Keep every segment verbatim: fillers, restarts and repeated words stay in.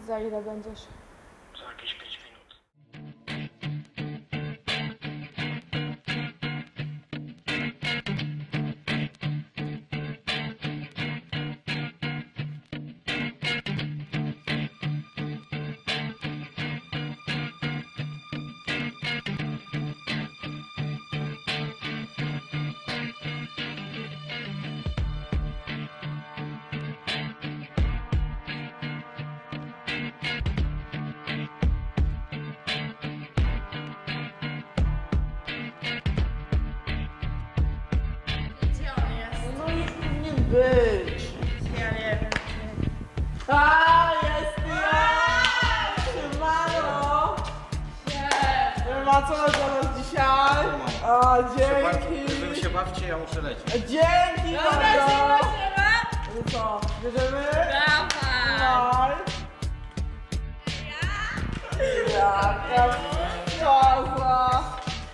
Za ile będziesz? Za jakieś pięć minut. Być! Ja nie wiem. A, jest ja! Siemano! Nie ma co dla nas dzisiaj? A, dzięki! Wy się bawcie, ja muszę lecieć. Dzięki Dobra, bardzo! siema, siema. No co, bierzemy? Dawaj. Dawaj! Jaka faza!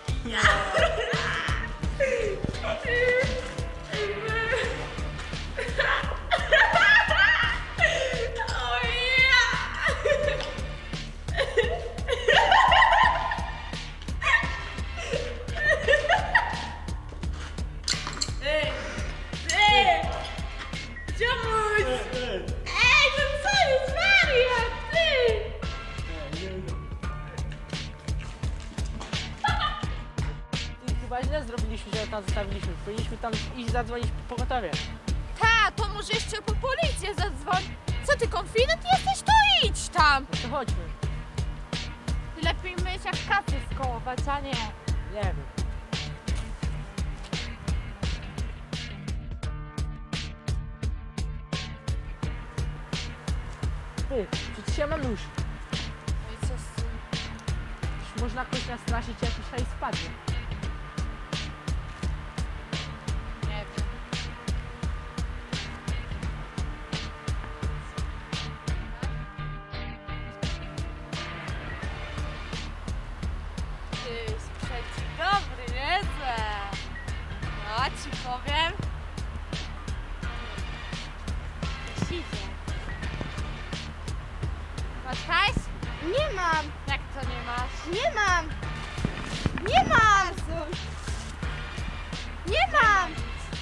Ej, ej, Dziomuś! Ej, no co jest, Maria, ty! Chyba źle zrobiliśmy, że tam zostawiliśmy. Powinniśmy tam iść zadzwonić po pogotowie. Ta, to może jeszcze po policję zadzwoń. Co ty, konfident jesteś? To idź tam. No to chodźmy. Lepiej myć jak kacy skołować, a nie. Nie wiem. Ty, przecież ja mam nóż. No i co z tym? Już można kogoś nastraszyć, jakiś hajs spadnie. Nie wiem. Ty, sprzęcik dobry, niezłe. No, ci powiem. Coś idzie. Masz hajs? Nie mam. Jak to nie masz? Nie mam. Nie mam. Nie mam.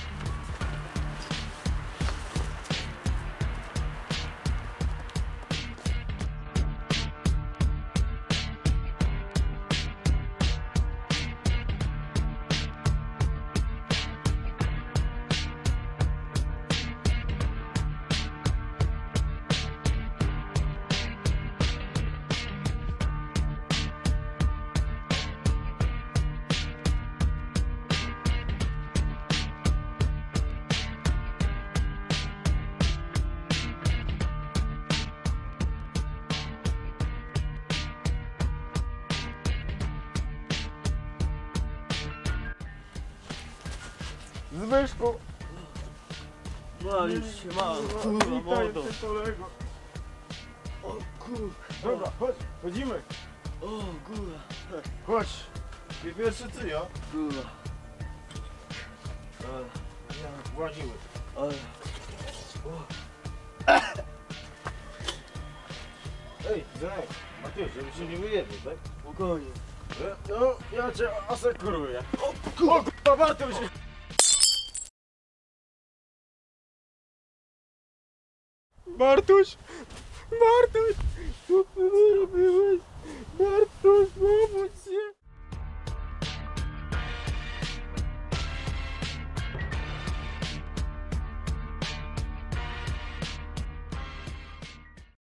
Zbyszku! No już się mam, kurwa, mordo. kolego. O kurwa. Dobra, chodź, chodzimy. O kurwa. Chodź. Ty pierwszy ty, ja? Kurwa. Ja, właziły. Ale... Ej, Zenek, a ty, żeby się nie wyjedzie, tak? Spokojnie. No, ja cię asekuruję. O kurwa, Bartuś! Bartuś! Bartuś! Co ty robiłeś? Bartuś, pomóż się!